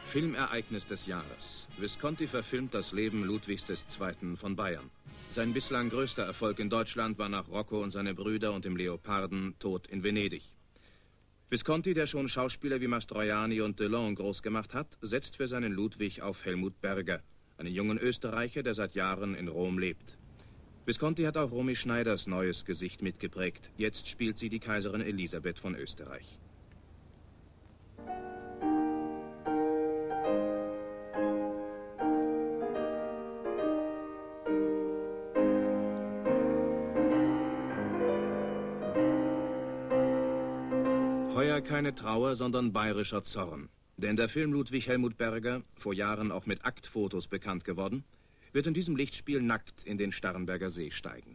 Filmereignis des Jahres. Visconti verfilmt das Leben Ludwigs II. Von Bayern. Sein bislang größter Erfolg in Deutschland war nach Rocco und seine Brüder und dem Leoparden Tod in Venedig. Visconti, der schon Schauspieler wie Mastroianni und Delon groß gemacht hat, setzt für seinen Ludwig auf Helmut Berger, einen jungen Österreicher, der seit Jahren in Rom lebt. Visconti hat auch Romy Schneiders neues Gesicht mitgeprägt. Jetzt spielt sie die Kaiserin Elisabeth von Österreich. Heuer keine Trauer, sondern bayerischer Zorn. Denn der Film Ludwig Helmut Berger, vor Jahren auch mit Aktfotos bekannt geworden, wird in diesem Lichtspiel nackt in den Starnberger See steigen.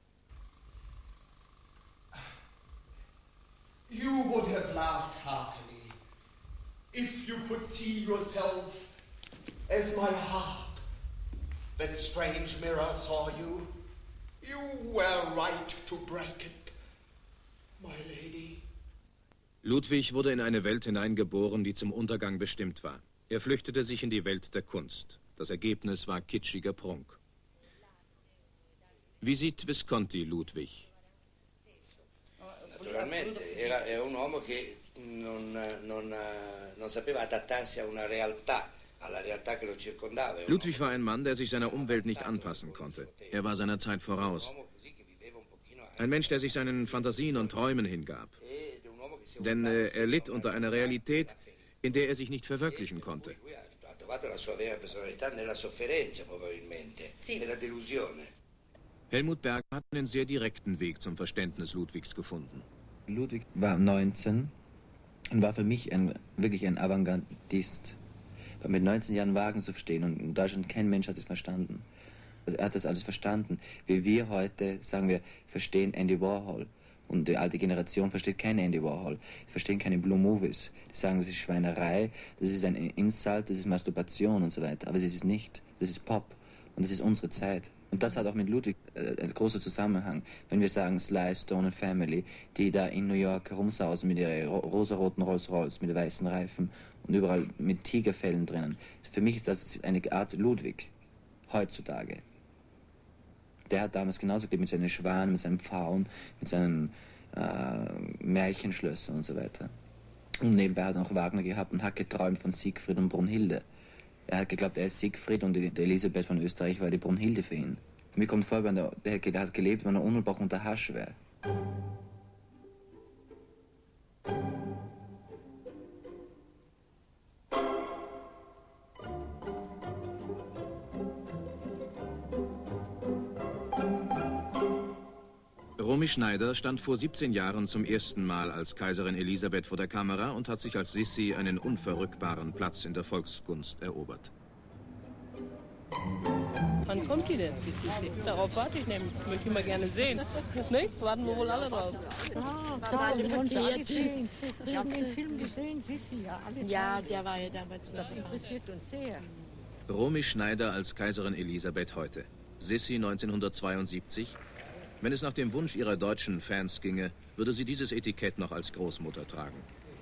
You would have laughed heartily if you could see yourself as my heart, that strange mirror, saw you. You were right to break it, my lady. Ludwig wurde in eine Welt hineingeboren, die zum Untergang bestimmt war. Er flüchtete sich in die Welt der Kunst. Das Ergebnis war kitschiger Prunk. Wie sieht Visconti Ludwig? Naturalmente, era un uomo che non sapeva adattarsi a una realtà, alla realtà che lo circondava. Ludwig war ein Mann, der sich seiner Umwelt nicht anpassen konnte. Er war seiner Zeit voraus. Ein Mensch, der sich seinen Fantasien und Träumen hingab. Denn er litt unter einer Realität, in der er sich nicht verwirklichen konnte. Helmut Berger hat einen sehr direkten Weg zum Verständnis Ludwigs gefunden. Ludwig war 19 und war für mich wirklich ein Avantgardist. Mit 19 Jahren Wagen zu verstehen, und in Deutschland kein Mensch hat es verstanden. Also er hat das alles verstanden, wie wir heute, sagen wir, verstehen Andy Warhol. Und die alte Generation versteht keine Andy Warhol, die verstehen keine Blue Movies. Die sagen, das ist Schweinerei, das ist ein Insult, das ist Masturbation und so weiter. Aber es ist nicht, das ist Pop und das ist unsere Zeit. Und das hat auch mit Ludwig einen großen Zusammenhang. Wenn wir sagen Sly, Stone und Family, die da in New York herumsausen mit ihren rosaroten Rolls-Royce, mit weißen Reifen und überall mit Tigerfellen drinnen. Für mich ist das eine Art Ludwig, heutzutage. Der hat damals genauso gelebt mit seinen Schwanen, mit seinem Pfauen, mit seinen Märchenschlössern und so weiter. Und nebenbei hat er auch Wagner gehabt und hat geträumt von Siegfried und Brunhilde. Er hat geglaubt, er ist Siegfried und die Elisabeth von Österreich war die Brunhilde für ihn. Mir kommt vor, der hat gelebt, wenn er unmittelbar unter Hasch wäre. Romy Schneider stand vor 17 Jahren zum ersten Mal als Kaiserin Elisabeth vor der Kamera und hat sich als Sissi einen unverrückbaren Platz in der Volksgunst erobert. Wann kommt die denn, die Sissi? Darauf warte ich nämlich. Möchte ich mal gerne sehen. Nicht? Warten wir wohl alle drauf. Ja, wir wollen sie alle sehen. Wir haben den Film gesehen, Sissi, ja. Alle ja, der war ja damals. Das interessiert uns sehr. Romy Schneider als Kaiserin Elisabeth heute. Sissi 1972. Wenn es nach dem Wunsch ihrer deutschen Fans ginge, würde sie dieses Etikett noch als Großmutter tragen.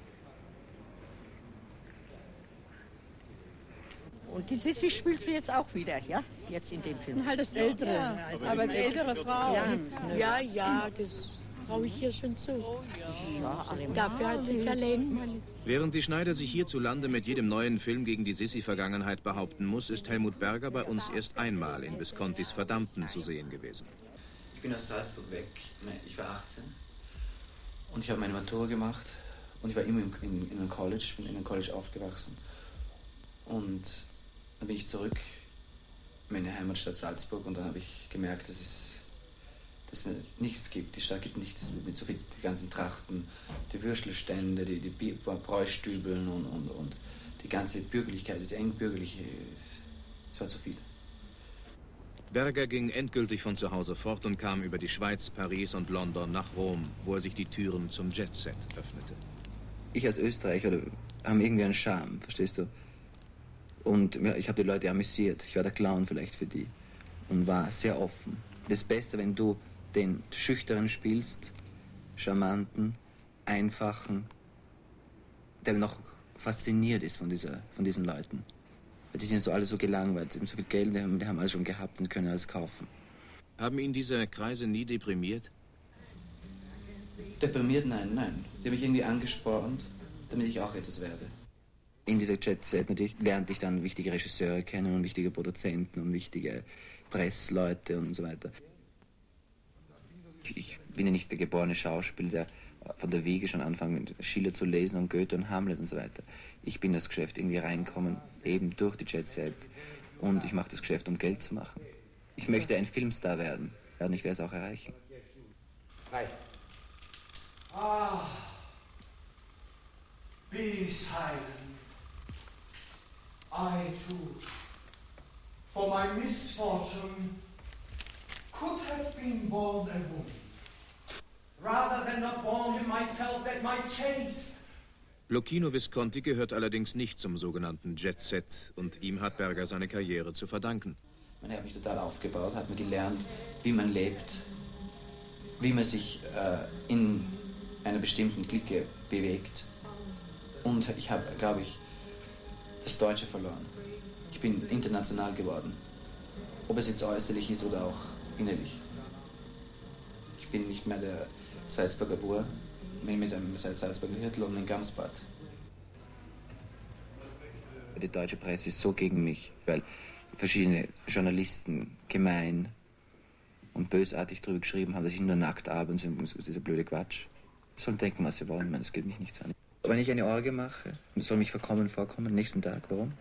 Und die Sissi spielt sie jetzt auch wieder, ja? Jetzt in dem Film. Halt das Ältere. Ja, aber als ältere Frau. Ja, das traue ich ihr schon zu. Dafür hat sie Talent. Während die Schneider sich hierzulande mit jedem neuen Film gegen die Sissi-Vergangenheit behaupten muss, ist Helmut Berger bei uns erst einmal in Viscontis Verdammten zu sehen gewesen. Ich bin aus Salzburg weg, ich war 18 und ich habe meine Matura gemacht und ich war immer in einem College, bin in einem College aufgewachsen und dann bin ich zurück in meine Heimatstadt Salzburg und dann habe ich gemerkt, dass es mir nichts gibt, die Stadt gibt nichts, mit so viel, die ganzen Trachten, die Würstelstände, die Bräustübeln und die ganze Bürgerlichkeit, das engbürgerliche, es war zu viel. Berger ging endgültig von zu Hause fort und kam über die Schweiz, Paris und London nach Rom, wo er sich die Türen zum Jet-Set öffnete. Ich als Österreicher habe irgendwie einen Charme, verstehst du? Und ich habe die Leute amüsiert. Ich war der Clown vielleicht für die und war sehr offen. Das Beste, wenn du den Schüchteren spielst, Charmanten, Einfachen, der noch fasziniert ist von diesen Leuten. Die sind ja so alle so gelangweilt, die haben so viel Geld, die haben alles schon gehabt und können alles kaufen. Haben ihn diese Kreise nie deprimiert? Deprimiert? Nein. Sie haben mich irgendwie angespornt, damit ich auch etwas werde. In dieser Jet-Set natürlich lernte ich dann wichtige Regisseure kennen und wichtige Produzenten und wichtige Pressleute und so weiter. Ich bin ja nicht der geborene Schauspieler, der von der Wiege schon anfangen mit Schiller zu lesen und Goethe und Hamlet und so weiter. Ich bin das Geschäft irgendwie reinkommen, eben durch die Jet-Set. Und ich mache das Geschäft, um Geld zu machen. Ich möchte ein Filmstar werden. Ja, und ich werde es auch erreichen. Nein. Ah, be silent. I too, for my misfortune, could have been born a woman, rather than not born in myself that might chase. Luchino Visconti gehört allerdings nicht zum sogenannten Jet-Set und ihm hat Berger seine Karriere zu verdanken. Er hat mich total aufgebaut, hat mir gelernt, wie man lebt, wie man sich in einer bestimmten Clique bewegt. Und ich habe, glaube ich, das Deutsche verloren. Ich bin international geworden, ob es jetzt äußerlich ist oder auch innerlich. Ich bin nicht mehr der Salzburger Bur, mit einem Salzburger Hirtel und einem Gamsbad. Die deutsche Presse ist so gegen mich, weil verschiedene Journalisten gemein und bösartig darüber geschrieben haben, dass ich nur nackt abends und dieser blöde Quatsch. Sie sollen denken, was sie wollen, ich meine, das geht mich nichts an. Wenn ich eine Orgie mache, soll mich vorkommen, nächsten Tag, warum?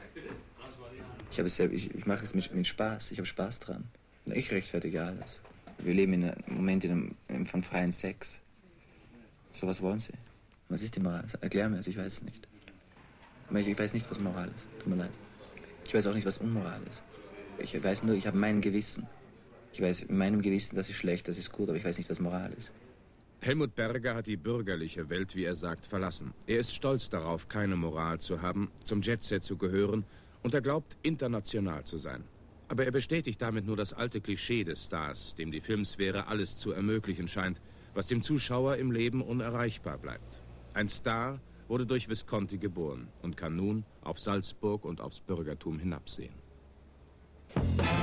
Ich mache es mit Spaß, ich habe Spaß dran. Ich rechtfertige alles. Wir leben im Moment von freien Sex. So, was wollen Sie? Was ist die Moral? Erklär mir es, ich weiß es nicht. Ich weiß nicht, was Moral ist, tut mir leid. Ich weiß auch nicht, was Unmoral ist. Ich weiß nur, ich habe mein Gewissen. Ich weiß in meinem Gewissen, das ist schlecht, das ist gut, aber ich weiß nicht, was Moral ist. Helmut Berger hat die bürgerliche Welt, wie er sagt, verlassen. Er ist stolz darauf, keine Moral zu haben, zum Jet-Set zu gehören und er glaubt, international zu sein. Aber er bestätigt damit nur das alte Klischee des Stars, dem die Filmsphäre alles zu ermöglichen scheint, was dem Zuschauer im Leben unerreichbar bleibt. Ein Star wurde durch Visconti geboren und kann nun auf Salzburg und aufs Bürgertum hinabsehen.